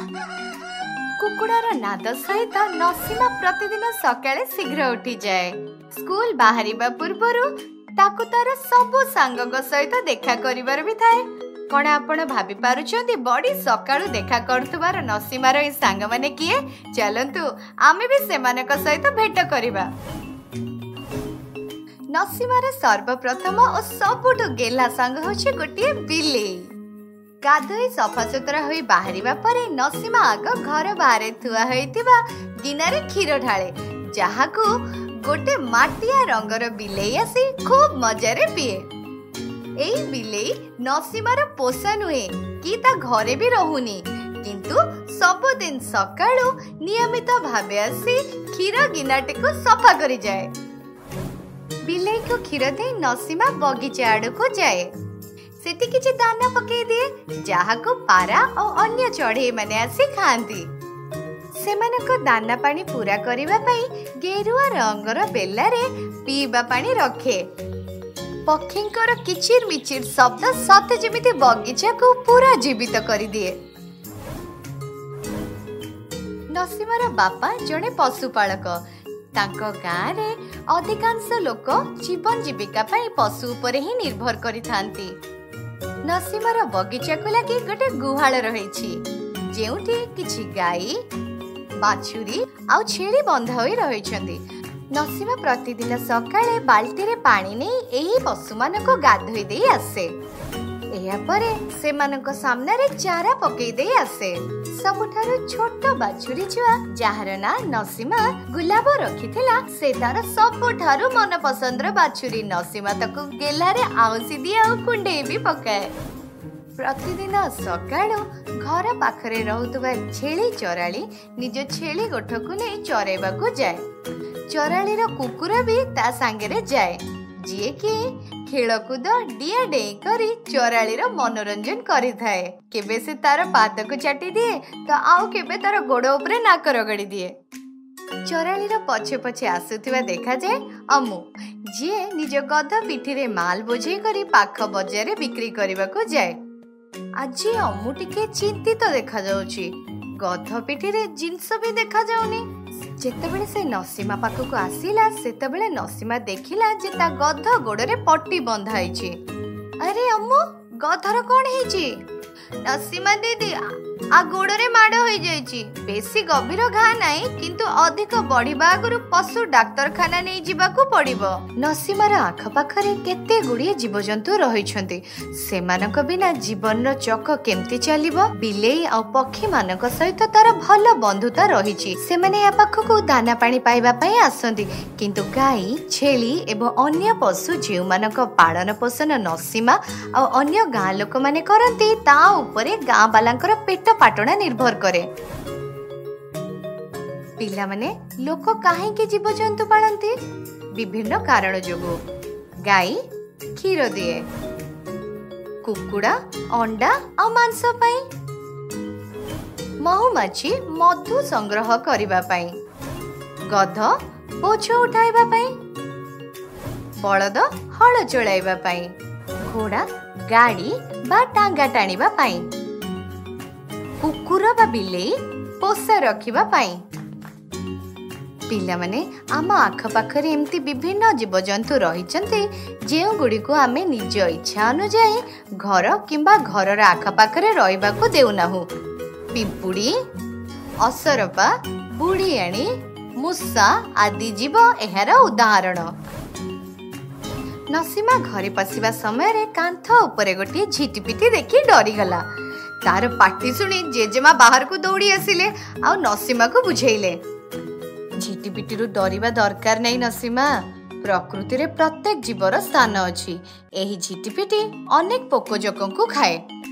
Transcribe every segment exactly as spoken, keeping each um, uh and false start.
कुकुड़ार नाद सहित नसीमा प्रतिदिन सकाळे शीघ्र उठी जाए। स्कूल बाहरिबा पूर्वरु ताकु तार सबु सांगक सहित देखा करिवार भी थाए। कौन आपण भाभी पारुछंती बड़ी सकाळु देखा करथुबार नसीमार ए सांग माने किए? चलंतु आमे भी सेमानक सहित भेट करिबा। नसीमार सर्वप्रथम और सबुठु गेला सांग होछि गोटिए बिल्ली। गाधोई सफा सुतरा होई बाहरिबा परे नसीमा आग घर बाहरे थुआ होइतिबा गिनारे क्षीर ढाळे, जाहाकू गोटे माटिया रंगर बिलेई आसी खूब मजारे पिए। एई बिलेई नसीमार पोषा नुहे कि ता घरे भी रहुनी, किंतु सबुदिन सकाळु नियमित भावे आसी क्षीर गिनाटी को सफा करी जाए। बिलेई को क्षीर दे नसीमा बगीचा आड़ को जाए। सेठी किछि दाना पके दिए, जाहाको पारा और अन्य चढ़ई माने आसी खांती। सेमानक दाना पानी पूरा करिबा पई गेरुआ रंगर बेलारे पीबा पानी रखे। पक्षींकर किचिर मिचिर शब्द सते जेमिति बगीचा को पूरा जीवित करि दिए। नसीमार बापा जड़े पशुपालक। तांको गाँ रे अधिकांश लोक जीवन जीविका पाई पशु उपरे ही निर्भर करि थांती। नसीमार बगीचा को लगी गोटे गुहाल रही, जेउठी किछि गाई बाछुरी आउ छेली बंधा होई रहिछंती। नसीमा प्रतिदिन सकाळे बाल्टी रे पानी नै एही पशु मानको गाधोई देई आसे। एया परे सेमानको सामने रे चारा पकेई देई आसे। सबुठारो छोट बाछुरी छुआ जाहार ना नसीमा गुलाब रखिथिला, से तार सबुठारो मन पसंदर बाछुरी नसीमा ताकू गेलारे आउसी दिए आ कुंडे भी पकाए। प्रतिदिन सकाळु घर पाखरे रहुतबा छेली चराली निज छेली गोठकु नै चरेबाकू जाए। चरालीर कुकुर भी ता सांगरे जाए, जिए कि खेलकूद डिया डेई करी चरालीर मनोरंजन करि थाए। केबे से तार पाद को चाटी दिए तो आउ केबे तार गोड़ उपरे नाक रगड़ी दिए। चरालीर पछे पछे आसुथिबा देखा जाए अम्मू, जिए निज गध पिठी रे माल बोझे करी पाख बजार बिक्री करबाकू जाए। आज अम्मू टिके चिंतित देखा जाउची। गध पिठी रे जिंस भी देखा जाउनी। जेतेबेले से नसीमा पाखक आसिला सेतेबेले नसीमा देखिला जे ता गध गोड़े पट्टी बंधा होइछि। अरे अम्मू, गधर कोन हेछि? नसीमा दीदी आ गोड़े माड़ हो जाइछि। बेसी गभीर घा नाही, किंतु अधिक बढ़िबा आगरु पशु डाक्तरखाना नै जिबाकू पड़िबो। नसीमार आख पाखरे केते गुड़िए जीवजंतु रहिछन्ति, सेमानक बिना जीवनर चक केमति चलिबो? बिलेई आ पक्षी मानक सहित तार भल बंधुता रहिछि। सेमाने या पाखकू दाना पानी पाइबा पई आसंती, किंतु गाई छेली एवं अन्य पशु जेउ मानक पालन पोषण नसीमा आ अन्य गाँ लोक माने करंती ता उपरे गाँ बालांकर पेट पाटना निर्भर करे। पिला माने लोक काहेकि जीवजंतु पालंती? विभिन्न कारण जोगु। गाई क्षीर दिए, कुकुड़ा अंडा और मांस पाई, महुमाछी मधु संग्रह करिबा पाई, गध बोझ उठाइबा पाई, बलद हल चलाइबा पाई, घोड़ा गाड़ी बा टांगा टाणिबा पाई, कुकुर बा बिलेई पोषा रखिबा पाई। पिला माने आम आख पाखरे एमती विभिन्न जीवजंतु रहिचंती जेउ गुडी को आमे निज इच्छा अनुसार घर किंबा घरर आख पाखरे रहिबाकू देउनाहु। पिंपुड़ी, असरपा, बुढ़ियाणी, मूषा आदि जीव एहार उदाहरण। नसीमा घरे पशिबा समय रे कांथ उपरे गोटे झिटिपिटी देखि डरी गला। तार पाटी सुनी जेजेमा बाहर को दौड़ी आसिले आ नसीमा को बुझेइले, झिटिपिटी रु डरिबा दरकार नहीं नसीमा। प्रकृति रे प्रत्येक जीवर स्थान अछि। एही झिटिपिटी अनेक पोकजोक को खाए।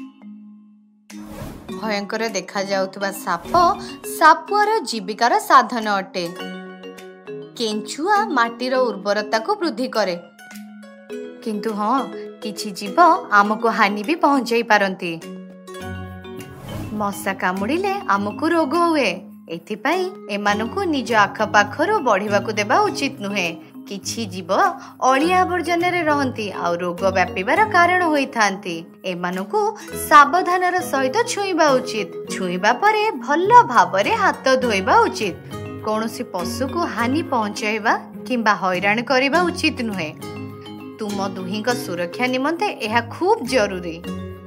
भयंकर देखा जाउतबा साप सापुआर जीविकार साधन अटे। केंचुआ माटीर उर्वरता को वृद्धि करे, किंतु हाँ किछि जीव आमको हानि भी पहुंचाई पारंती। मशा कामुड़िले आमको रोग हुए, एथिपाई एमानकु निज आख पाखरु बढ़िबाकू देबा उचित नुहे। किछि जीव अलिया आवर्जन रहंती आ रोग व्यापिबार कारण होइथांती। एमानकु सावधानर सहित छुईबा उचित। छुईबा परे भल्ल भाबरे हाथ धोइबा उचित। कौनसी पशु को हानि पहुंचाइबा किंबा हैरान करिबा उचित नुहे। तुम दुहींक सुरक्षा निमंते एहा खूब जरूरी।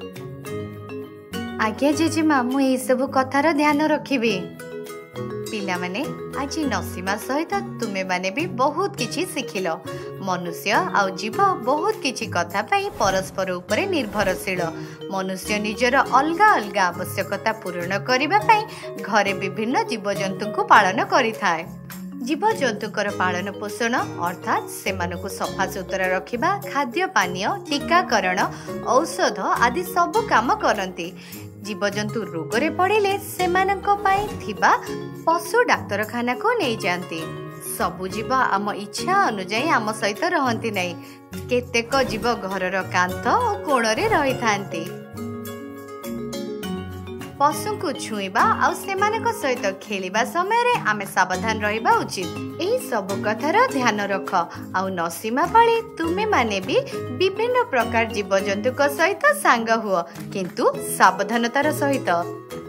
आज्ञा जेजेमा मु ए सब कथार ध्यान रखिबी। पिला माने आज नसीमा सहित तुमे माने भी बहुत किछि सिखिल। मनुष्य आउ जीव बहुत किछि कथा पाई परस्पर उपरे निर्भरशील। मनुष्य निजर अलगा अलगा आवश्यकता पूर्ण करिबा पाई घरे विभिन्न जीवजंतु को पालन करिथाय। जीवजंतुकर पालन पोषण अर्थात सेमानकु सफा सुतरा रखिबा, खाद्य पानीय, टीकाकरण, औषध आदि सब काम करंती। जीवजंतु रोगरे पड़िले सेमानंको पाई थिबा पशु डाक्तरखाना को नहीं जाती। सबु जीव आम इच्छा अनुजाई आम सहित रहंती नहीं। केतेक जीव घरर कांथ और कोणरे रही थांती। पशु को छुईबा आ सेमानक सहित खेलिबा समय रे आमे सावधान रहिबा उचित। एही सब कथार ध्यान रख। आ नसीमा पाली तुमे माने भी विभिन्न प्रकार जीवजंतु सहित सांग हुआ, किंतु सावधानतार सहित।